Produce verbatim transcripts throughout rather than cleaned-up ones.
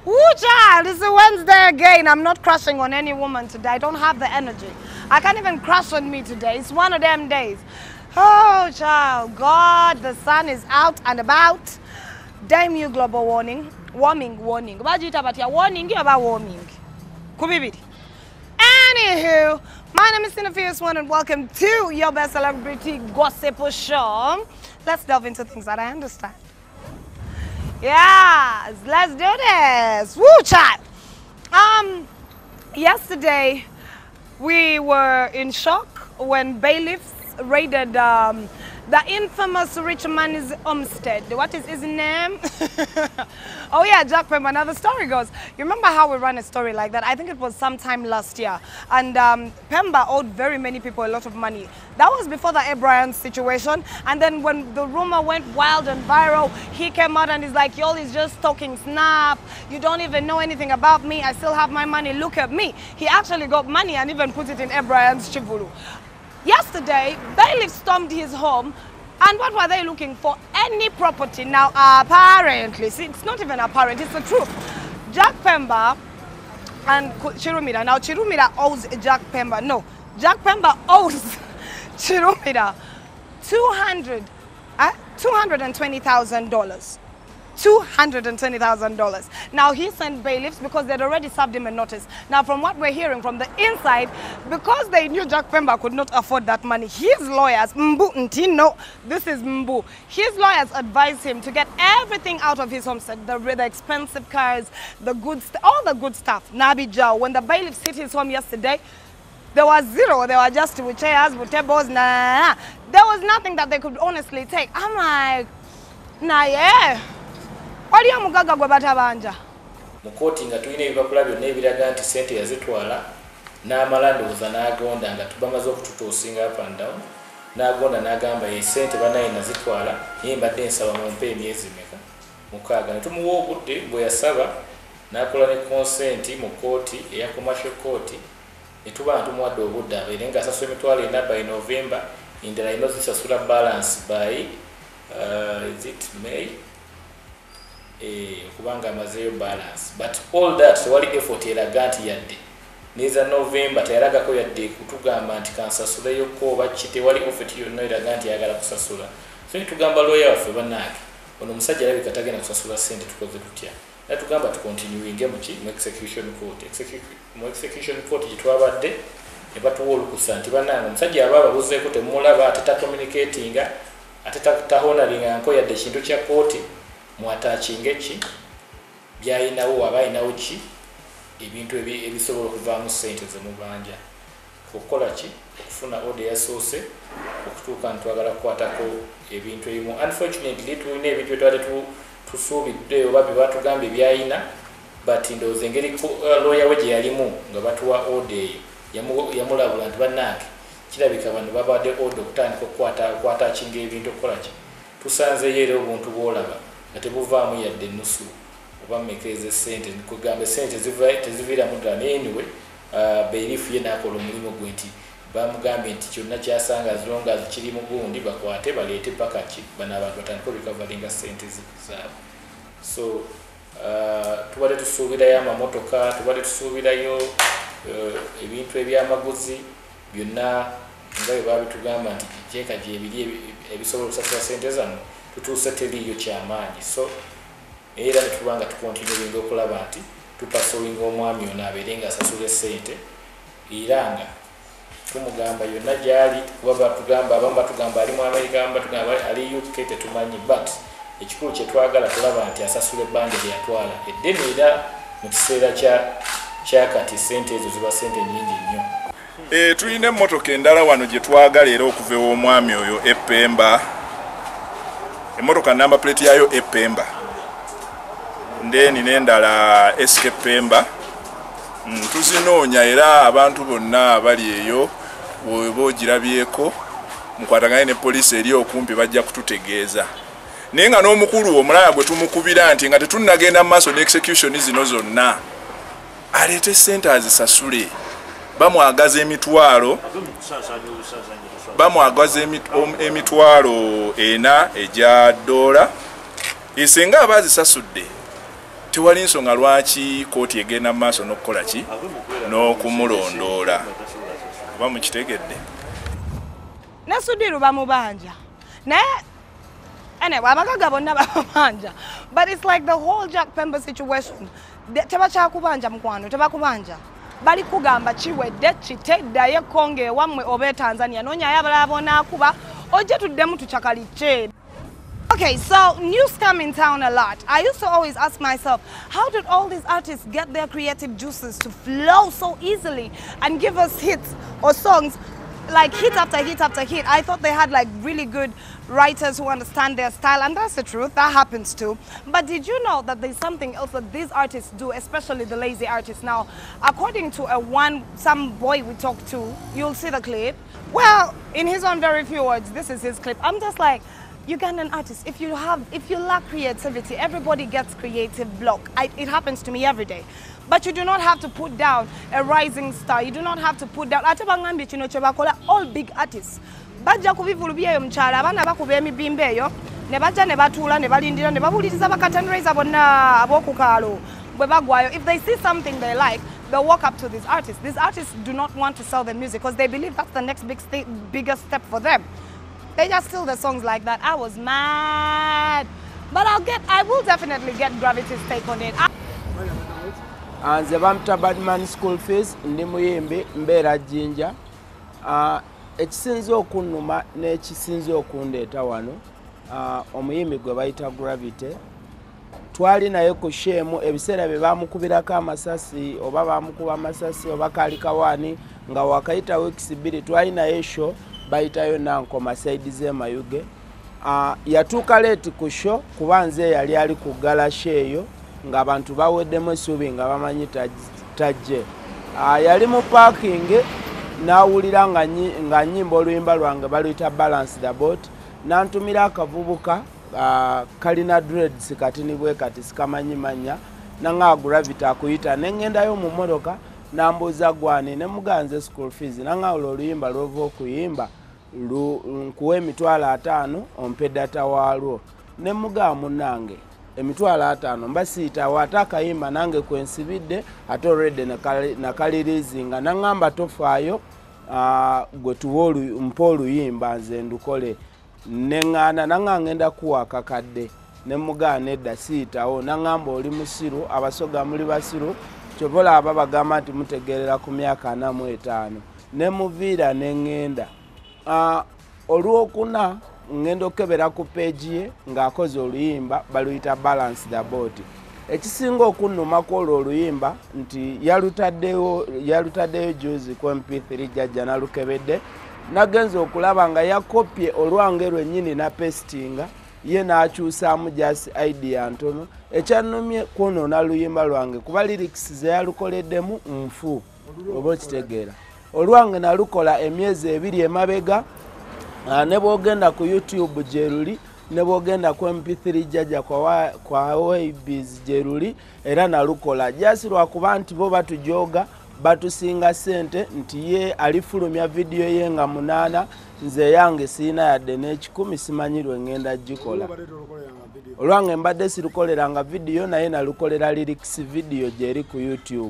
Woo, child, it's a Wednesday again. I'm not crushing on any woman today. I don't have the energy. I can't even crush on me today. It's one of them days. Oh, child, God, the sun is out and about. Damn you, global warning. Warming, warning. What you about your warning? You about warming. Kubibidi. Anywho, my name is Tina Fierce One and welcome to your best celebrity gossip show. Let's delve into things that I understand. Yes, let's do this. Woo, child. Um, yesterday we were in shock when bailiffs raided um, the infamous rich man's homestead. What is his name? Oh yeah, Jack Pemba. Now the story goes, you remember how we ran a story like that? I think it was sometime last year. And um, Pemba owed very many people a lot of money. That was before the Abraham situation. And then when the rumor went wild and viral, he came out and he's like, y'all is just talking snap. You don't even know anything about me. I still have my money. Look at me. He actually got money and even put it in Abraham's chivulu. Yesterday, bailiffs stormed his home, and what were they looking for? Any property. Now, apparently, see, it's not even apparent, it's the truth. Jack Pemba and Chirumira. Now, Chirumira owes Jack Pemba. No, Jack Pemba owes Chirumira two hundred, uh, two hundred twenty thousand dollars. two hundred twenty thousand dollars. Now, he sent bailiffs because they'd already served him a notice. Now, from what we're hearing from the inside, because they knew Jack Pemba could not afford that money, his lawyers, Mbu Ntino, this is Mbu, his lawyers advised him to get everything out of his homestead, the, the expensive cars, the good st all the good stuff. Nabi Jow, when the bailiffs hit his home yesterday, there was zero. There were just with chairs, with tables, nah, nah, nah. There was nothing that they could honestly take. I'm like, nah, yeah. Wali ya mugaga gwe batabanja? Mukoti nga tulina ebipapula byonna ebiraga nti ssente yazitwala n'amala ndowooza n'agonda nga tubamaze okututuusinga up and down n'agonda n'agamba ye ssente bannaye nazitwala naye mbadde nsaba mumpe emyezi meka mukaaga ne tumuwa obudde bwe yasaba n'akola ne consent mu kooti eya commercial court ne tuba ntumuwadde obudde abeere ng'asasula emitwalo ena by November endala ino zisasula balance by uh, is it May? Eh, kubanga amazeyo balance, but all that wali effort eraga nti yadde neza November tayalagako yadde kutugamba nti kansasuleyo ko bakite wali effort yonna eraga nti ayagala kusasula. So tugamba lawyer waffe bannange ono omusajja alabika tagenda kusasula ssente tukoze tutya na tugamba tu continuing mu ki mu execution court execution mu execution court gitwabadde ne batuwa olukusa nti bannange omusajja aba ababuzeeko temulaba ateta communicating ateta tahonalinga nko yadde ekintu kya court mwatachinge ki byayinawo abayinawo ki ebintu ebisobola okuvaamu ssente zemubanja okukola ki okufuna order yasoose okutuuka ntwagala kukwatako ebintu ebimu. Unfortunately tulina ebintu byetwali tusuubidde oba bye batugamba ebyayina but ndowooza engeri lawyer we gye yalimu nga batuwa order eyo yamulabula nti bannange kirabika bano babadde order okutandika okukwatakinga ebintu okukola ki tusanzeyo era obuntu bwolaba nga tebuvaamu yadde ennusu oba mmekeze ssente kugamba ssente teziviiramu ddala naye anyway bailifu ye n'akola omulimu gwe nti bamugambye nti kyonna kyasanga azilonga kiri mu gundi bakwate baleete paka ki bano abantu batandika obikavalinga ssente zaabwe. So tubadde tusuubirayo amamotoka, tubadde tusuubirayo ebintu ebyamaguzi byonna nga bwe babitugamba nti jeeka gye biri ebisobola okusasula ssente zammwe tutuuse teriyo kyamaanyi. So era netubanga tukontinuinga okulaba nti tupasowinga omwami ono abeere nga asasula essente era nga tumugamba yonna gyali kuba batugamba abamu batugamba ali mu Amerika, abamu batugamba ali U K, tetumanyi but ekikulu kye twagala tulaba nti asasula ebbanja lye yatwala eddene era mu kiseera kyakati ssente ezo ziba ssente nnyingi nnyo. E, tulina emmotoka endala wano gye twagala era okuva ew'omwami oyo e Pemba. Emmotoka namba plate yayo e Pemba. Ndeni n'endala S K Pemba. Mm, tuzinoonya era abantu bonna abali eyo bw'oba ogirabyeko mukwatagane ne poliisi eri okumpi bajja kututegeeza. Naye nga n'omukulu omulala gwe tumukubira nti nga tetunnagenda mu maaso ne execution zino zonna aleete ssente azisasule. Bamwagaza emitwalo bamwagaza emitwalo ena egya dola isenga abazisasudde tewali nsonga lwaki kooti egenda mu maaso n'okukola ki n'okumulondoola oba mukitegedde ne Sudiru bamubanja naye anyway abagaga bonna bamubanja but it's like the whole Jack Pemba situation tebakyakubanja mukwano tebakubanja bali kugamba kiwedde kiteddayo Konge ewammwe oba Tanzania noonyayo abalala bonaakuba ojje tuddemu tukyakalijje. Okay, so news come in town a lot. I used to always ask myself, how did all these artists get their creative juices to flow so easily and give us hits or songs like hit after hit after hit? I thought they had like really good writers who understand their style, and that's the truth, that happens too. But did you know that there's something else that these artists do, especially the lazy artists? Now, according to a one, some boy we talked to, you'll see the clip. Well, in his own very few words, this is his clip. I'm just like, Ugandan artists, if you have, if you lack creativity, everybody gets creative block. I, it happens to me every day. But you do not have to put down a rising star. You do not have to put down. All big artists. Bajja kubivulubyeyo mchala abana bakuba emibimba eyo ne bajja ne batuula ne balindira ne babuliriza bakatanraiza bonna abokukaalo bwe bagwayo. If they see something they like, they'll walk up to these artists. These artists do not want to sell their music because they believe that's the next big st biggest step for them. They just steal the songs like that. I was mad. But I'll get, I will definitely get Gravity's take on it. Nze bamta Badman school fees ndi muyimbi mbeera Jinja. Uh, ekisinze okunnuma n'ekisinze okundeeta wano uh, omuyimbi gwe bayita Gravity twali naye ku shemu ebiseera bye bamukubirako amasasi oba bamukuba amasasi oba kaali kawaani nga wakayita weeks bbiri twali naye show bayitayo Nankoma side ze Mayuge. Uh, yatuuka leeti ku show kuba nze yali ali ku galashe eyo ng'abantu baweddemu essuubi nga bamanyi tajje. Uh, yali mu parking nawulira nga nga nnyimba oluyimba lwange baluyita Balance the Boat nantumira akavubuka uh, kalina dreads kati ni bwe kati sikamanyi manya nanga Gravity akuyita nengendayo mu modoka nambuza gwani ne muganze school fees nanga oluyimba lwova okuyimba nkuwe emitwalo ataano ompe data walwo ne muga munange emitwalo ataano mbasiita watakayimba nange kwensibidde ate already nakalirizinga nangamba tofaayo uh, gwe tuwa mpa oluyimba nze ndukole neŋŋaana nanga ngenda kuwa kakadde ne mugaana edda siitawo nangamba oli musiru abasoga muli basiru kyobola aba bagamba nti mutegerera ku myaka ana mu etaano ne muviira neŋŋenda. Uh, olwokuna ngenda okebera ku page ye ng'akoze oluyimba baluyita Balance the Boat. Ekisinga okunnuma kwolwo oluyimba nti yalutaddeyo yalutaddeyo juzi ku M P three jajja nalukebedde nagenza okulaba nga yakopye olwange lwennyini na pestinga ye n'akyusaamu just idea ntono ekyannumye kwonoona luyimba lwange kuba lyrics ze yalukoleddemu nfu oba okitegeera olwange nalukola emyezi ebiri emabega. Uh, ne bwogenda ku YouTube jeruli ne bwogenda ku M P three jajja kwa kwa Waves jeruli era nalukola jasi lwakuba nti bo batujoga batusinga sente nti ye alifulumya video ye nga munana nze yange sina yadde n'ekikumi simanyirwe ngenda gikola olwange mbadde sirukoleranga video naye nalukolera lyrics video jeri ku YouTube.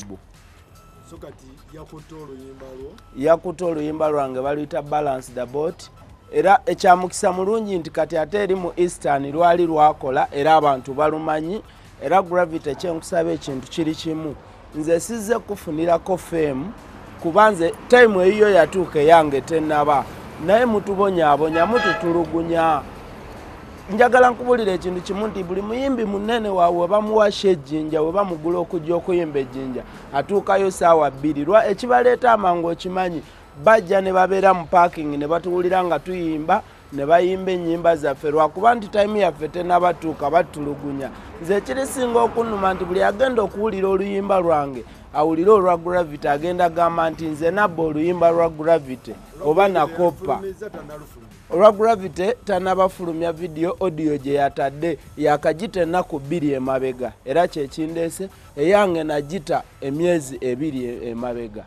So kati yakuta oluyimba lwo yakuta oluyimba lwange baluyita Balance the Boat. Era ekyamukisa mulungi nti kati ate eri mu Eastern lwali lwakola era abantu balumanyi era Gravity kyenkusaba ekintu kiri kimu nze sizze kufunirako fame kubanze time eyo yatuuka yange tenaba naye mutubonyaabonya mututulugunya. Njagala nkubulira ekintu kimu nti buli muyimbi munene waawe bamuwasha ejjinja we bamugula okujja okuyimba ejjinja atuukayo saawa bbiri lwa ekibaleeta amangu okimanyi bajja ne babeera mu parking ne batuwulira nga tuyimba ne bayimba ennyimba zaffe lwakuba nti time yaffe tenabatuuka batulugunya. Nze ekirisinga okunnuma nti buli agenda okuwulira oluyimba lwange awulire olwa Gravity agenda gamba nti nze nabba oluyimba lwa Gravity oba nakoppa olwa Gravity tanabafulumya video audio gye yatadde yakagita ennaku bbiri emabega era kyekindeese eyange nagita emyezi ebiri emabega.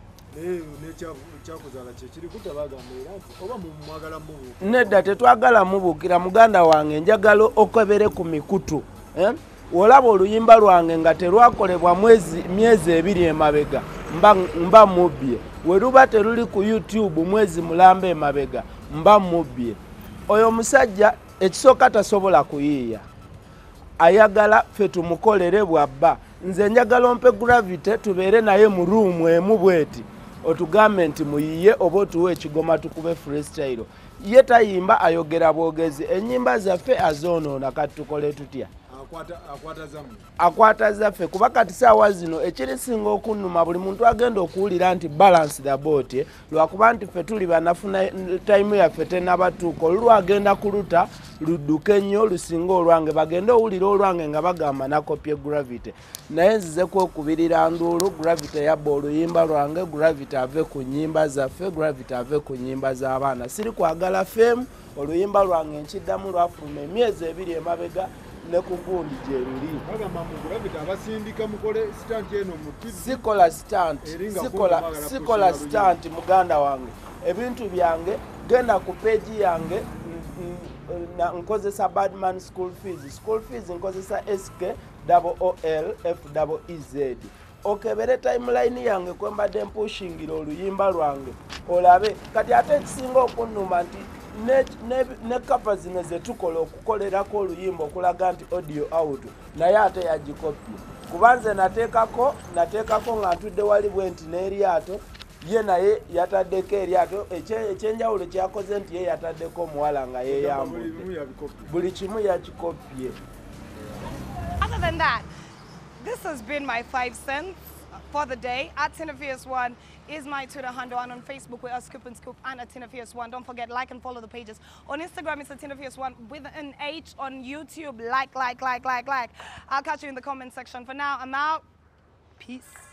Nedda tetwagala mubuukira muganda wange njagala okebere ku mikutu eh? olaba oluyimba lwange nga terwakolebwa mwezi myezi ebiri emabega mba, mba mubbye we luba teruli ku YouTube mwezi mulamba emabega mba mubbye oyo omusajja ekisooka tasobola kuyiiya ayagala ffe tumukolere bwabba nze njagala ompe Gravity tubeere naye mu ruumu emu bweti otugambe nti muyiye oba otuwe ekigoma tukube freestyle ye tayimba ayogera bwogezi ennyimba zaffe azoonoona kati tukole tutya akwata zaffe kuba kati saawa zino ekirisinga okunnuma buli muntu agenda okuwulira nti balance the boat lwakuba nti ffe tuli banafuna time yaffe tenabatuuka olulwa agenda kuluta ludduke nnyo lusinga olwange bagende owulira olwange nga bagamba nakopye Gravity naye nzize kwekubirira nduulu Gravity yabba oluyimba lwange Gravity ave ku nnyimba zaffe Gravity ave ku nnyimba z'abaana siri kwagala femu oluyimba lwange nkiddamu lwafuluma emyezi ebiri emabega ne kugundi gye luli sikola stunt sikola sikola stunt muganda wange ebintu byange genda ku page yange nkozesa Badman school fees school fees nkozesa S K O O L F E Z okebere timeline yange kwembadde mpushingira oluyimba lwange olabe kati ate ekisinga okunnuma nti ne ne ne kapa zino zetukola okukolerako oluyimba okulaga nti audio out naye ate yagikopye kubanze nateekako nateekako nga ntudde wali bwenti n'eryato ye naye yataddeko eryato ekyenjawulo kyakoze nti ye yataddeko omuwala nga yeeyambudde buli kimu yakikopye. Other than that, this has been my five cents for the day. At Tina Fierce One is my Twitter handle, and on Facebook we're Scoop and Scoop and at Tina Fierce One. Don't forget, like and follow the pages. On Instagram it's at Tina Fierce One with an H. On YouTube, like, like, like, like, like. I'll catch you in the comment section. For now, I'm out. Peace.